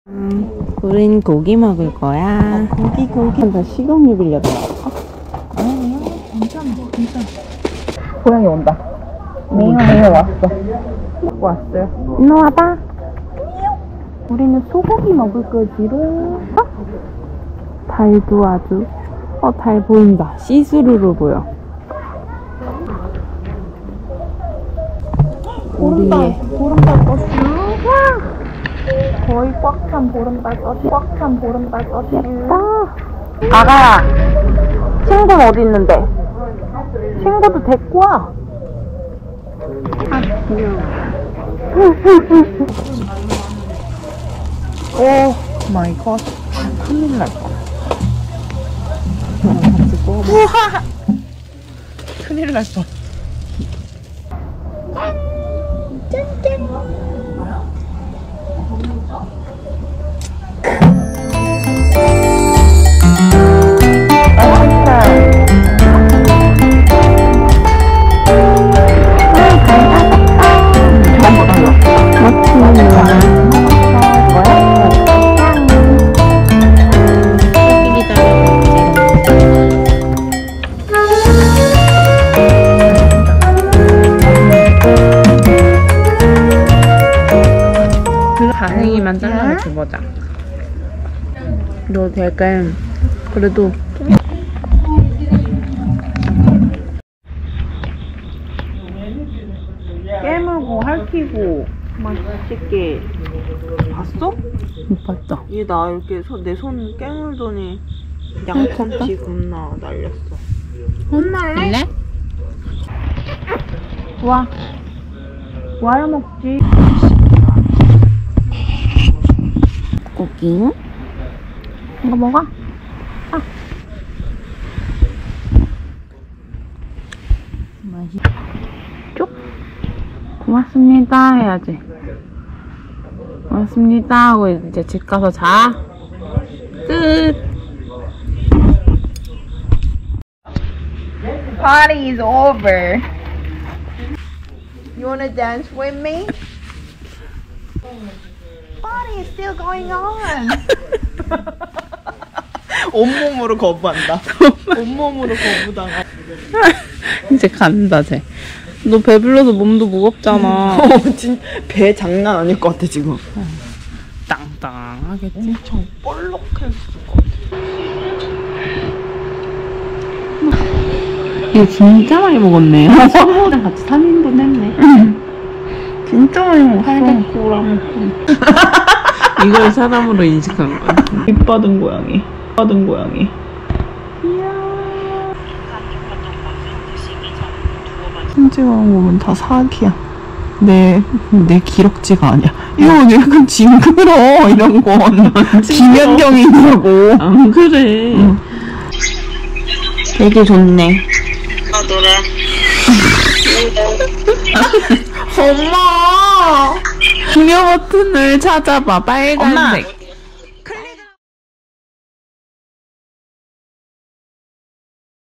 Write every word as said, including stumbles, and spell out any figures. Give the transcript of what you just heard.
음, 우린 고기 먹을 거야. 고기 고기. 나 식용유 빌려달라. 아니야, 괜찮아, 괜찮아. 고양이 온다. 메요 메요 왔어. 왔어요. 일로 와봐. 우리는 소고기 먹을 거지롱. 어? 달도 아주. 어, 달 보인다. 시스루로 보여. 보름달, 보름달 떴어. 와! 거의 꽉 찬 보름달 떴어. 꽉 찬 보름달 떴어. 예뻐. 아가야, 친구는 어디 있는데? 친구도 데리고 와. 아, 귀여워. 오 마이 갓. 큰일 날 거. 우와! 큰일 날 뻔. 짠짠. 다행히만 잘라줘보자. 너 되게 그래도 깨물고 핥히고 맛있게 봤어? 못 봤다. 얘 나 이렇게 내 손 깨물더니 양펀치 겁나 날렸어. 혼날래? 와. 와야 먹지. 고기. 이거 먹어? 아. 맛있. 쭉. 고맙습니다 해야지. 고맙습니다 하고 이제 집 가서 자. 끝. Party is over. You wanna dance with me? Party is still going on. 온몸으로 거부한다. 온몸으로 거부당하. 이제 간다 쟤. 너 배불러서 몸도 무겁잖아. 어, 진, 배 장난 아닐 것 같아 지금. 땅땅하겠지. 엄청 볼록했을 것 같아. 이거 진짜 많이 먹었네. 친구랑 같이 삼 인분 했네. 진짜 많이 먹었어. 팔백 그램. 이걸 사람으로 인식한 거야. 입 받은 고양이. 입 받은 고양이. 손질한 거면 다 사기야. 내, 내 기럭지가 아니야. 이거 약간 징그러, 이런 건. 김연경이냐고. 안 그래. 응. 되게 좋네. 아, 노래. 엄마! 기녀 버튼을 찾아봐. 빨간색.